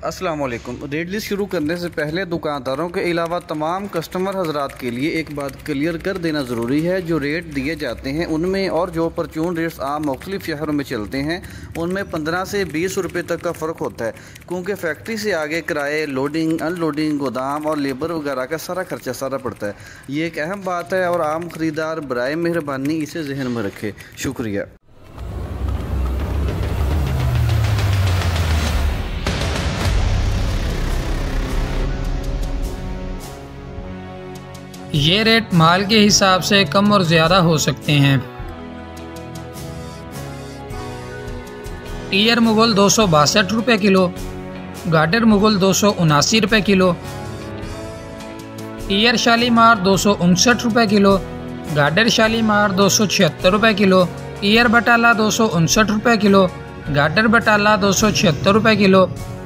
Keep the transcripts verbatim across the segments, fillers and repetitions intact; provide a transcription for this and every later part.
अस्सलाम वालेकुम। Rate list शुरू करने से पहले दुकानदारों के अलावा तमाम कस्टमर हजरात के लिए एक बात क्लियर कर देना ज़रूरी है। जो रेट दिए जाते हैं उनमें और जो परचून रेट्स आम मुख्तलिफ शहरों में चलते हैं उनमें पंद्रह से बीस रुपये तक का फ़र्क होता है, क्योंकि फैक्ट्री से आगे किराए, लोडिंग, अनलोडिंग, गोदाम और लेबर वगैरह का सारा खर्चा सारा पड़ता है। ये एक अहम बात है और आम ख़रीदार बराए मेहरबानी इसे जहन में रखे। शुक्रिया। ये रेट माल के हिसाब से कम और ज़्यादा हो सकते हैं। टीयर मुगल दो सौ बासठ रुपये किलो, गाडर मुगल दो सौ उनासी रुपये किलो, टीयर शालीमार दो सौ उनसठ रुपये किलो, गाडर शालीमार दो सौ छिहत्तर रुपये किलो, टीयर बटाला दो सौ उनसठ रुपये किलो, गाडर बटाला दो सौ छिहत्तर रुपये किलो,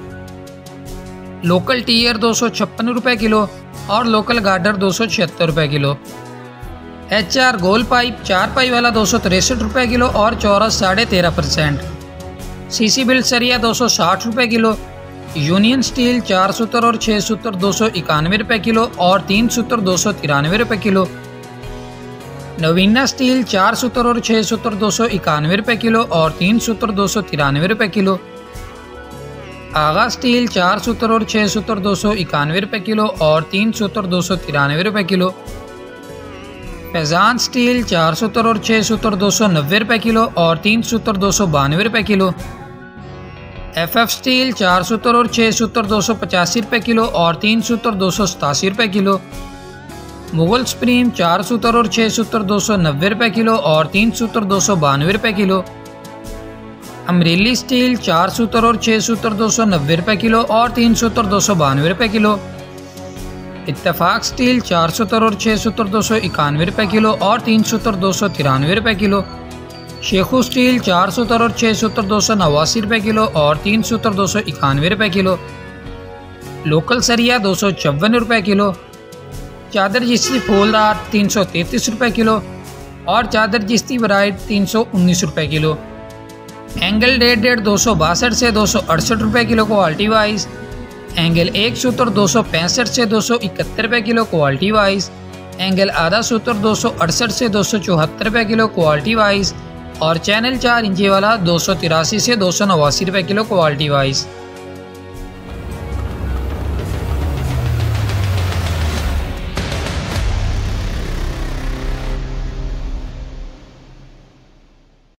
लोकल टीयर दो सौ छप्पन रुपये किलो और लोकल गार्डर दो सौ छिहत्तर रुपये किलो। एच आर गोल पाइप चार पाई वाला दो सौ तिरसठ रुपये किलो और चौरस साढ़े तेरह परसेंट। सी सी बिल्ट सरिया दो सौ साठ रुपये किलो। यूनियन स्टील चार सूत्र और छः सूत्र दो सौ इक्यानवे रुपये किलो और तीन सूत्र दो सौ तिरानवे रुपये किलो। नवीना स्टील चार सूत्र और छः सूत्र दो सौ इक्यानवे रुपये किलो और तीन सूत्र दो सौ तिरानवे रुपये किलो। आगा स्टील चार सूत्र और छः सूत्र दो सौ इक्यानवे रुपये किलो और तीन सूत्र दो सौ तिरानवे रुपये किलो। फैजान स्टील चार सूत्र और छः सूत्र दो सौ नब्बे रुपये किलो और तीन सूत्र दो सौ बानवे रुपये किलो। एफ एफ स्टील चार सूत्र और छः सूत्र दो सौ पचासी रुपये किलो और तीन सूत्र दो सौ सतासी रुपये किलो। मुगल स्प्रीम चार सूत्र और छः सूत्र दो सौ नब्बे रुपये किलो और तीन सूत्र दो सौ बानवे रुपये किलो। अमरेली स्टील चार सूत्र और छः सूत्र दो सौ नब्बे रुपये किलो और तीन सूत्र दो सौ बानवे रुपये किलो। इत्तेफाक स्टील चार सूत्र और छः सूत्र दो सौ इक्यानवे रुपये किलो और तीन सूत्र दो सौ तिरानवे रुपये किलो। शेखू स्टील चार सूत्र और छः सूत्र दो सौ नवासी रुपये किलो और तीन सूत्र दो सौ इक्यानवे रुपये किलो। लोकल सरिया दो सौ चौवन रुपये किलो। चादर जिस्ती फूलदार तीन सौ तैंतीस रुपये किलो और चादर जिस्ती ब्राइड तीन सौ उन्नीस रुपये किलो। एंगल डेढ़ डेढ़ दो सौ बासठ से दो सौ अड़सठ रुपये किलो क्वालिटी वाइज। एंगल एक सूत्र दो सौ पैंसठ से दो सौ इकहत्तर रुपये किलो क्वालिटी वाइज। एंगल आधा सूत्र दो सौ अड़सठ से दो सौ चौहत्तर रुपये किलो क्वालिटी वाइज और चैनल चार इंची वाला दो सौ तिरासी से दो सौ नवासी रुपये किलो क्वालिटी वाइज।